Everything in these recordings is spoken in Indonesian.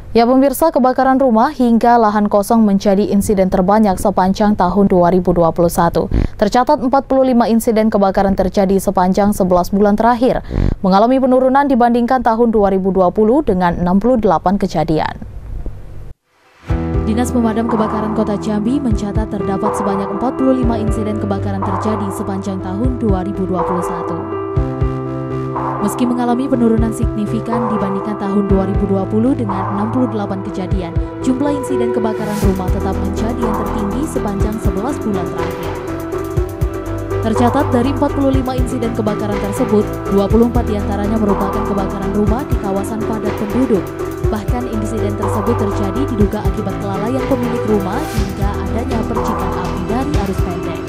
Ya pemirsa, kebakaran rumah hingga lahan kosong menjadi insiden terbanyak sepanjang tahun 2021. Tercatat 45 insiden kebakaran terjadi sepanjang 11 bulan terakhir, mengalami penurunan dibandingkan tahun 2020 dengan 68 kejadian. Dinas Pemadam Kebakaran Kota Jambi mencatat terdapat sebanyak 45 insiden kebakaran terjadi sepanjang tahun 2021. Meski mengalami penurunan signifikan dibandingkan tahun 2020 dengan 68 kejadian, jumlah insiden kebakaran rumah tetap menjadi yang tertinggi sepanjang 11 bulan terakhir. Tercatat dari 45 insiden kebakaran tersebut, 24 diantaranya merupakan kebakaran rumah di kawasan padat penduduk. Bahkan insiden tersebut terjadi diduga akibat kelalaian pemilik rumah hingga adanya percikan api dari arus pendek.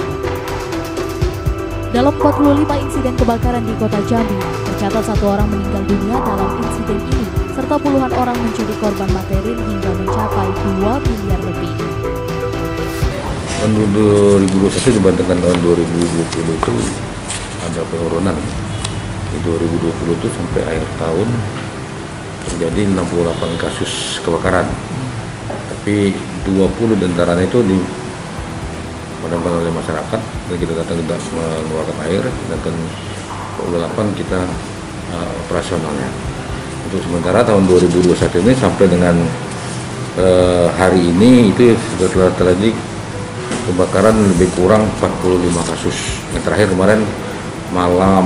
Dalam 45 insiden kebakaran di Kota Jambi, tercatat 1 orang meninggal dunia dalam insiden ini, serta puluhan orang menjadi korban material hingga mencapai 2 miliar lebih. Tahun 2021 dibandingkan tahun 2020 itu ada penurunan. Di 2020 itu sampai akhir tahun terjadi 68 kasus kebakaran. Tapi 20 diantaranya itu dipadamkan oleh masyarakat, dan kita datang tidak mengeluarkan air, sedangkan 28 kita operasionalnya. Untuk sementara tahun 2021 ini sampai dengan hari ini itu sudah terjadi kebakaran lebih kurang 45 kasus. Yang terakhir kemarin malam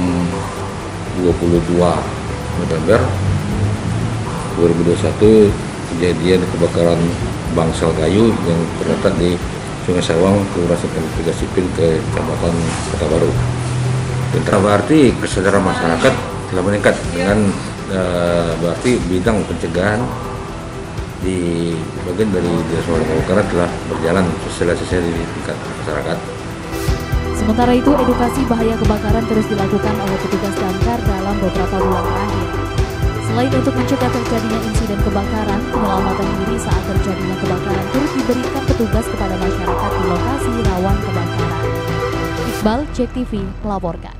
22 November 2021 kejadian kebakaran bangsal kayu yang terletak di Sungai Sawang, Kelurahan Tiga Sipil, Kecamatan Kota Baru. Dan berarti kesadaran masyarakat telah meningkat dengan berarti bidang pencegahan di bagian dari Dinas Pemadam Kebakaran telah berjalan sosialisasi di tingkat masyarakat. Sementara itu, edukasi bahaya kebakaran terus dilakukan oleh petugas damkar dalam beberapa bulan terakhir. Selain untuk mencegah terjadinya insiden kebakaran, penyelamatan diri saat terjadinya kebakaran turut diberikan petugas kepada masyarakat di lokasi rawan kebakaran. Iqbal, JEK TV melaporkan.